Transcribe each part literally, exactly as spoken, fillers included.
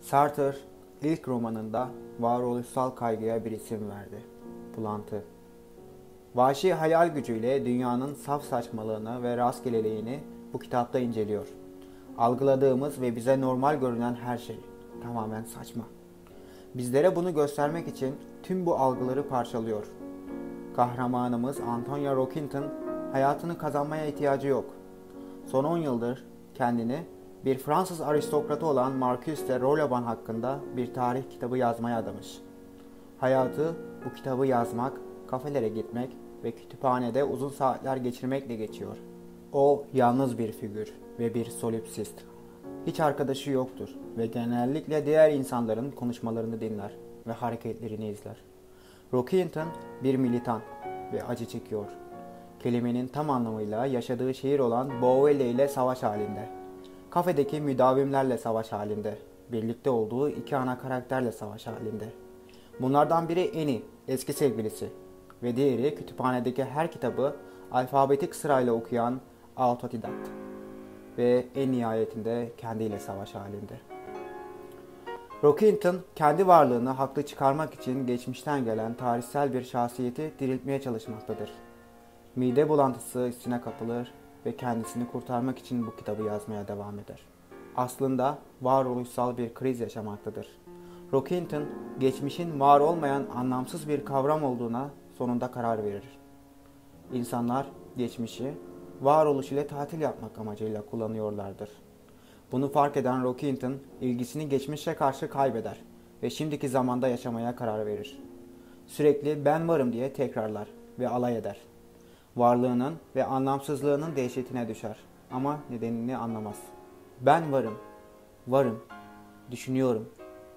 Sartre ilk romanında varoluşsal kaygıya bir isim verdi: bulantı. Vahşi hayal gücüyle dünyanın saf saçmalığını ve rastgeleliğini bu kitapta inceliyor. Algıladığımız ve bize normal görünen her şey tamamen saçma. Bizlere bunu göstermek için tüm bu algıları parçalıyor. Kahramanımız Antonia Rockingham hayatını kazanmaya ihtiyacı yok. Son on yıldır kendini bir Fransız aristokratı olan Marquis de Rolleban hakkında bir tarih kitabı yazmaya adamış. Hayatı bu kitabı yazmak, kafelere gitmek ve kütüphanede uzun saatler geçirmekle geçiyor. O yalnız bir figür ve bir solipsist. Hiç arkadaşı yoktur ve genellikle diğer insanların konuşmalarını dinler ve hareketlerini izler. Rockingham bir militan ve acı çekiyor. Kelimenin tam anlamıyla yaşadığı şehir olan Beauvais ile savaş halinde. Kafedeki müdavimlerle savaş halinde. Birlikte olduğu iki ana karakterle savaş halinde. Bunlardan biri Annie, eski sevgilisi ve diğeri kütüphanedeki her kitabı alfabetik sırayla okuyan autodidakt ve en nihayetinde kendiyle savaş halinde. Rockingham kendi varlığını haklı çıkarmak için geçmişten gelen tarihsel bir şahsiyeti diriltmeye çalışmaktadır. Mide bulantısı hissine kapılır ve kendisini kurtarmak için bu kitabı yazmaya devam eder. Aslında varoluşsal bir kriz yaşamaktadır. Rockingham, geçmişin var olmayan anlamsız bir kavram olduğuna sonunda karar verir. İnsanlar geçmişi varoluş ile tatil yapmak amacıyla kullanıyorlardır. Bunu fark eden Rockingham ilgisini geçmişe karşı kaybeder ve şimdiki zamanda yaşamaya karar verir. Sürekli ben varım diye tekrarlar ve alay eder. Varlığının ve anlamsızlığının dehşetine düşer ama nedenini anlamaz. Ben varım, varım, düşünüyorum.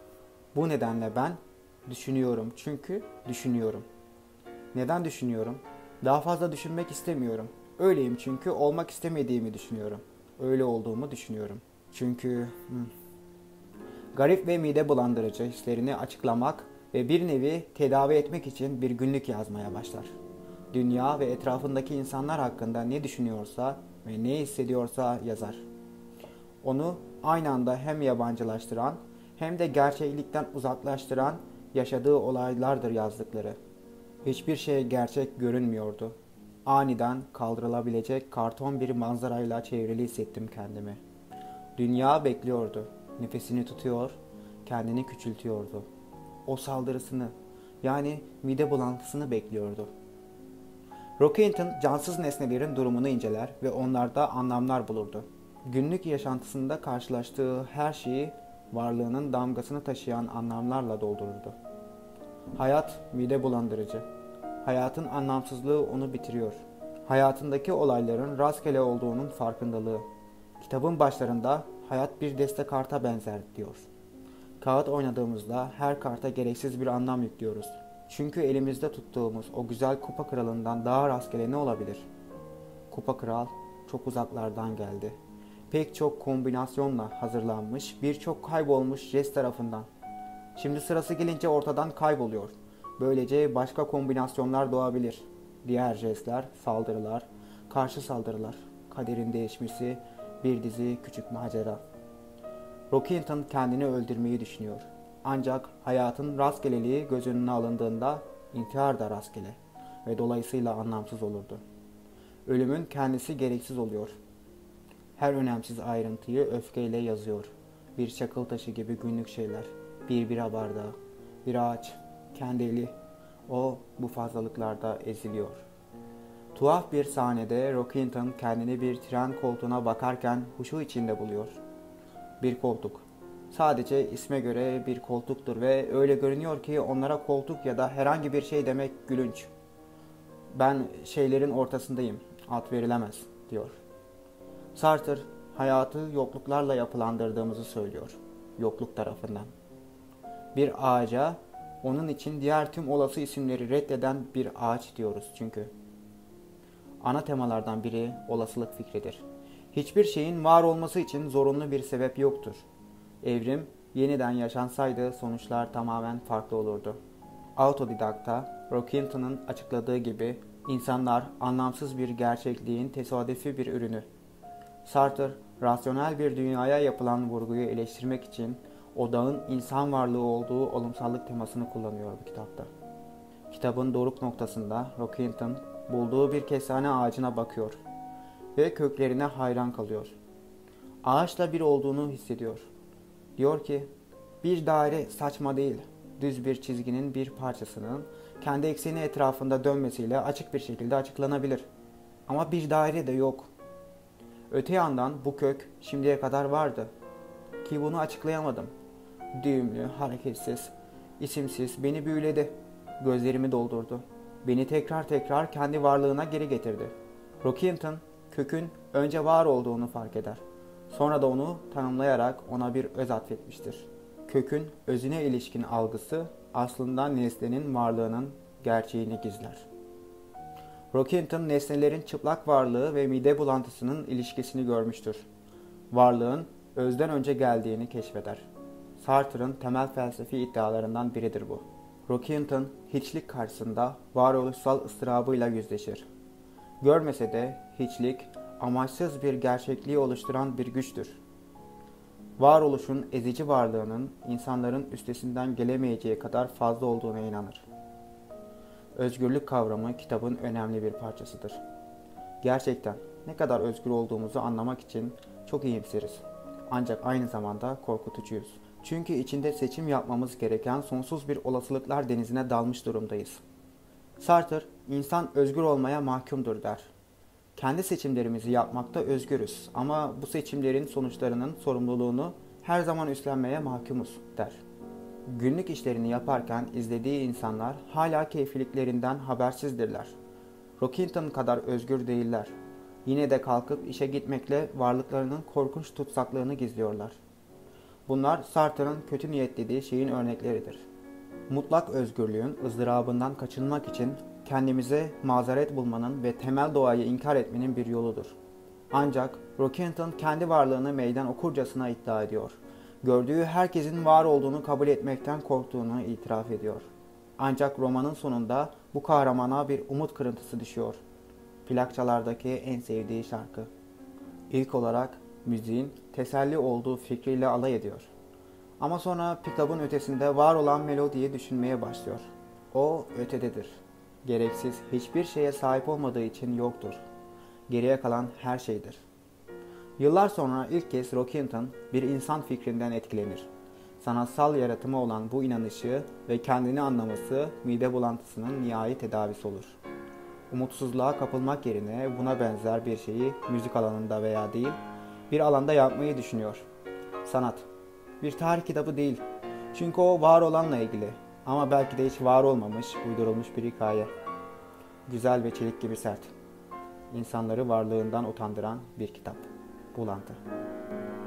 Bu nedenle ben düşünüyorum çünkü düşünüyorum. Neden düşünüyorum? Daha fazla düşünmek istemiyorum. Öyleyim çünkü olmak istemediğimi düşünüyorum. Öyle olduğumu düşünüyorum. Çünkü hmm. garip ve mide bulandırıcı hislerini açıklamak ve bir nevi tedavi etmek için bir günlük yazmaya başlar. Dünya ve etrafındaki insanlar hakkında ne düşünüyorsa ve ne hissediyorsa yazar. Onu aynı anda hem yabancılaştıran hem de gerçeklikten uzaklaştıran yaşadığı olaylardır yazdıkları. Hiçbir şey gerçek görünmüyordu. Aniden kaldırılabilecek karton bir manzarayla çevrili hissettim kendimi. Dünya bekliyordu. Nefesini tutuyor, kendini küçültüyordu. O saldırısını, yani mide bulantısını bekliyordu. Rockingham cansız nesnelerin durumunu inceler ve onlarda anlamlar bulurdu. Günlük yaşantısında karşılaştığı her şeyi varlığının damgasını taşıyan anlamlarla doldururdu. Hayat mide bulandırıcı. Hayatın anlamsızlığı onu bitiriyor. Hayatındaki olayların rastgele olduğunun farkındalığı. Kitabın başlarında hayat bir deste karta benzer diyor. Kağıt oynadığımızda her karta gereksiz bir anlam yüklüyoruz. Çünkü elimizde tuttuğumuz o güzel kupa kralından daha rastgele ne olabilir? Kupa kral çok uzaklardan geldi. Pek çok kombinasyonla hazırlanmış, birçok kaybolmuş jest tarafından. Şimdi sırası gelince ortadan kayboluyor. Böylece başka kombinasyonlar doğabilir. Diğer jestler, saldırılar, karşı saldırılar, kaderin değişmesi, bir dizi küçük macera. Rockingham kendini öldürmeyi düşünüyor. Ancak hayatın rastgeleliği göz önüne alındığında intihar da rastgele ve dolayısıyla anlamsız olurdu. Ölümün kendisi gereksiz oluyor. Her önemsiz ayrıntıyı öfkeyle yazıyor. Bir çakıl taşı gibi günlük şeyler. Bir bira bardağı, bir ağaç, kendi eli. O bu fazlalıklarda eziliyor. Tuhaf bir sahnede Rockingham kendini bir tren koltuğuna bakarken huşu içinde buluyor. Bir koltuk. Sadece isme göre bir koltuktur ve öyle görünüyor ki onlara koltuk ya da herhangi bir şey demek gülünç. Ben şeylerin ortasındayım, ad verilemez diyor. Sartre hayatı yokluklarla yapılandırdığımızı söylüyor. Yokluk tarafından. Bir ağaca onun için diğer tüm olası isimleri reddeden bir ağaç diyoruz çünkü. Ana temalardan biri olasılık fikridir. Hiçbir şeyin var olması için zorunlu bir sebep yoktur. Evrim yeniden yaşansaydı sonuçlar tamamen farklı olurdu. Autodidakta Rockingham'ın açıkladığı gibi insanlar anlamsız bir gerçekliğin tesadüfi bir ürünü. Sartre, rasyonel bir dünyaya yapılan vurguyu eleştirmek için odağın insan varlığı olduğu olumsallık temasını kullanıyor bu kitapta. Kitabın doruk noktasında Rockington bulduğu bir kestane ağacına bakıyor ve köklerine hayran kalıyor. Ağaçla bir olduğunu hissediyor. Diyor ki, bir daire saçma değil, düz bir çizginin bir parçasının kendi ekseni etrafında dönmesiyle açık bir şekilde açıklanabilir. Ama bir daire de yok. Öte yandan bu kök şimdiye kadar vardı ki bunu açıklayamadım. Düğümlü, hareketsiz, isimsiz, beni büyüledi. Gözlerimi doldurdu. Beni tekrar tekrar kendi varlığına geri getirdi. Rockington, kökün önce var olduğunu fark eder. Sonra da onu tanımlayarak ona bir öz atfetmiştir. Kökün özüne ilişkin algısı aslında nesnenin varlığının gerçeğini gizler. Rockington nesnelerin çıplak varlığı ve mide bulantısının ilişkisini görmüştür. Varlığın özden önce geldiğini keşfeder. Sartre'ın temel felsefi iddialarından biridir bu. Rockington hiçlik karşısında varoluşsal ıstırabıyla yüzleşir. Görmese de hiçlik amaçsız bir gerçekliği oluşturan bir güçtür. Varoluşun ezici varlığının insanların üstesinden gelemeyeceği kadar fazla olduğuna inanır. Özgürlük kavramı kitabın önemli bir parçasıdır. Gerçekten ne kadar özgür olduğumuzu anlamak için çok iyimseriz. Ancak aynı zamanda korkutucuyuz. Çünkü içinde seçim yapmamız gereken sonsuz bir olasılıklar denizine dalmış durumdayız. Sartre, insan özgür olmaya mahkumdur der. Kendi seçimlerimizi yapmakta özgürüz ama bu seçimlerin sonuçlarının sorumluluğunu her zaman üstlenmeye mahkumuz der. Günlük işlerini yaparken izlediği insanlar hala keyfiliklerinden habersizdirler. Rockington kadar özgür değiller. Yine de kalkıp işe gitmekle varlıklarının korkunç tutsaklığını gizliyorlar. Bunlar Sartre'ın kötü niyet dediği şeyin örnekleridir. Mutlak özgürlüğün ızdırabından kaçınmak için kendimize mazeret bulmanın ve temel doğayı inkar etmenin bir yoludur. Ancak Rockington kendi varlığını meydan okurcasına iddia ediyor. Gördüğü herkesin var olduğunu kabul etmekten korktuğunu itiraf ediyor. Ancak romanın sonunda bu kahramana bir umut kırıntısı düşüyor. Plakçalardaki en sevdiği şarkı. İlk olarak müziğin teselli olduğu fikriyle alay ediyor. Ama sonra pick-up'ın ötesinde var olan melodiyi düşünmeye başlıyor. O ötededir. Gereksiz hiçbir şeye sahip olmadığı için yoktur. Geriye kalan her şeydir. Yıllar sonra ilk kez Rockington bir insan fikrinden etkilenir. Sanatsal yaratımı olan bu inanışı ve kendini anlaması mide bulantısının nihai tedavisi olur. Umutsuzluğa kapılmak yerine buna benzer bir şeyi müzik alanında veya değil, bir alanda yapmayı düşünüyor. Sanat, bir tarih kitabı değil. Çünkü o var olanla ilgili. Ama belki de hiç var olmamış, uydurulmuş bir hikaye. Güzel ve çelik gibi sert. İnsanları varlığından utandıran bir kitap. Bulantı.